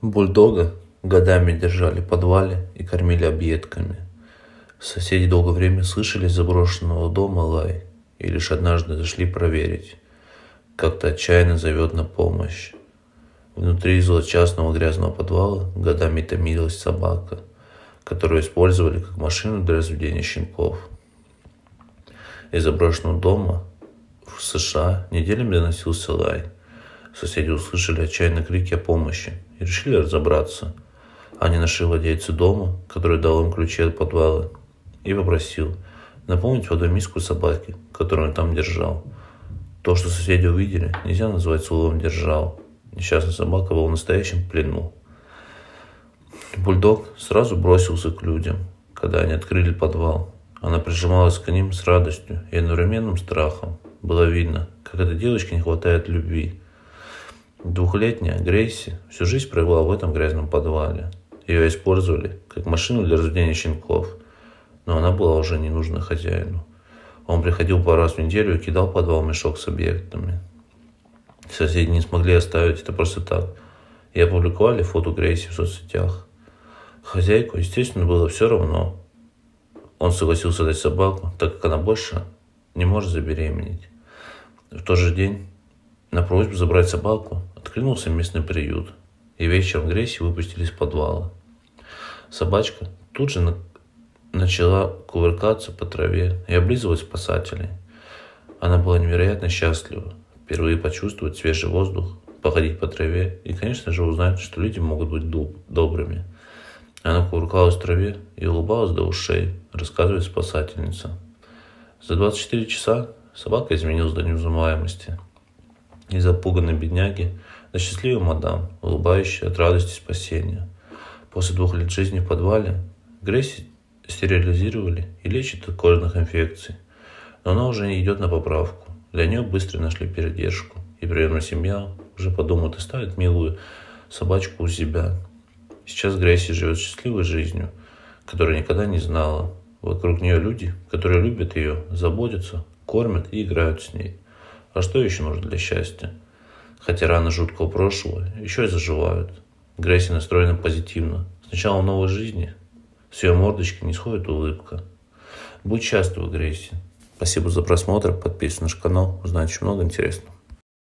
Бульдога годами держали в подвале и кормили объедками. Соседи долгое время слышали из заброшенного дома лай и лишь однажды зашли проверить. Как-то отчаянно зовет на помощь. Внутри злосчастного грязного подвала годами томилась собака, которую использовали как машину для разведения щенков. Из заброшенного дома в США неделями доносился лай. Соседи услышали отчаянные крики о помощи и решили разобраться. Они нашли владельца дома, который дал им ключи от подвала, и попросил наполнить водой миску собаки, которую он там держал. То, что соседи увидели, нельзя назвать словом «держал». Несчастная собака была в настоящем плену. Бульдог сразу бросился к людям, когда они открыли подвал. Она прижималась к ним с радостью и одновременным страхом. Было видно, как этой девочке не хватает любви. Двухлетняя Грейси всю жизнь провела в этом грязном подвале. Ее использовали как машину для разведения щенков, но она была уже не нужна хозяину. Он приходил пару раз в неделю и кидал в подвал мешок с объектами. Соседи не смогли оставить это просто так и опубликовали фото Грейси в соцсетях. Хозяйку, естественно, было все равно. Он согласился дать собаку, так как она больше не может забеременеть. В тот же день на просьбу забрать собаку откликнулся местный приют, и вечером Грейси выпустили из подвала. Собачка тут же начала кувыркаться по траве и облизывать спасателей. Она была невероятно счастлива впервые почувствовать свежий воздух, походить по траве и, конечно же, узнать, что люди могут быть добрыми. Она кувыркалась в траве и улыбалась до ушей, рассказывает спасательница. За 24 часа собака изменилась до неузнаваемости. Из запуганной бедняги до счастливой мадам, улыбающей от радости спасения. После 2 лет жизни в подвале Грейси стерилизировали и лечат от кожных инфекций. Но она уже не идет на поправку. Для нее быстро нашли передержку. И приемная семья уже подумает и ставит милую собачку у себя. Сейчас Грейси живет счастливой жизнью, которую никогда не знала. Вокруг нее люди, которые любят ее, заботятся, кормят и играют с ней. А что еще нужно для счастья? Хотя раны жуткого прошлого еще и заживают. Грейси настроена позитивно. С начала новой жизни с ее мордочки не сходит улыбка. Будь счастлива, Грейси. Спасибо за просмотр. Подписывайся на наш канал. Узнать очень много интересного.